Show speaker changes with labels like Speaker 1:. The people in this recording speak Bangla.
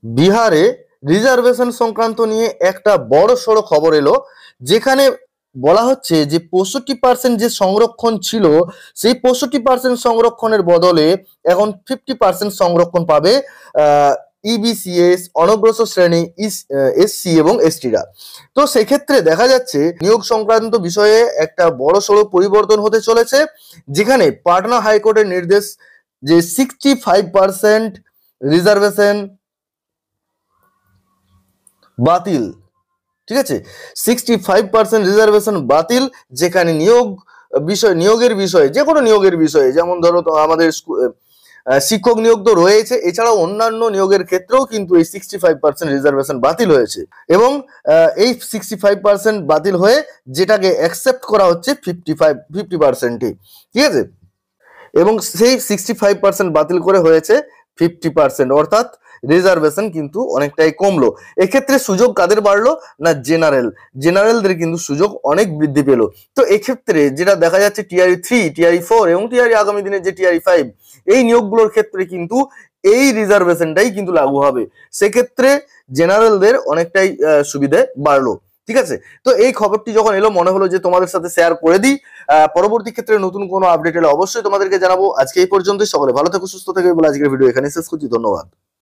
Speaker 1: বিহারে রিজার্ভেশন সংক্রান্ত নিয়ে একটা বড় সড়ো খবর এলো, যেখানে বলা হচ্ছে যে 65% যে সংরক্ষণ ছিল, সেই 65% সংরক্ষণের বদলে এখন 50% সংরক্ষণ পাবে ইবিসিএস, অনগ্রসর শ্রেণী, এসসি এবং এসটিরা। তো সেক্ষেত্রে দেখা যাচ্ছে নিয়োগ সংক্রান্ত বিষয়ে একটা বড় সড়ো পরিবর্তন হতে চলেছে, যেখানে পাটনা হাইকোর্টের নির্দেশ যে 65% রিজার্ভেশন বাতিল। ঠিক আছে, 65% রিজার্ভেশন বাতিল, যেখানে নিয়োগের বিষয়ে, যে কোনো নিয়োগের বিষয়ে, যেমন ধরো তো আমাদের শিক্ষক নিয়োগ তো রয়েছে, এছাড়াও অন্যান্য নিয়োগের ক্ষেত্রেও কিন্তু এই 65% রিজার্ভেশন বাতিল হয়েছে। এবং এই 65% বাতিল হয়ে যেটাকে অ্যাকসেপ্ট করা হচ্ছে 50%। ঠিক আছে, এবং সেই 65% বাতিল করে হয়েছে 50%, অর্থাৎ রিজার্ভেশন কিন্তু অনেকটাই কমলো। এক্ষেত্রে সুযোগ কাদের বাড়লো না, জেনারেলদের কিন্তু সুযোগ অনেক বৃদ্ধি পেল। তো এক্ষেত্রে যেটা দেখা যাচ্ছে টিআরই 3, টিআরই 4 এবং টিআরই আগামী দিনে যে টিআরই 5, এই নিয়োগগুলোর ক্ষেত্রে কিন্তু এই রিজার্ভেশনটাই কিন্তু লাগু হবে। সেক্ষেত্রে জেনারেলদের অনেকটাই সুবিধে বাড়লো। ঠিক আছে, তো এই খবরটি যখন এলো মনে হলো যে তোমাদের সাথে শেয়ার করে দিই। পরবর্তী ক্ষেত্রে নতুন কোনো আপডেট এলে অবশ্যই তোমাদেরকে জানাবো। আজকে এই পর্যন্তই, সকলে ভালো থেকো, সুস্থ থেকো বলে আজকের ভিডিও এখানে শেষ করছি। ধন্যবাদ।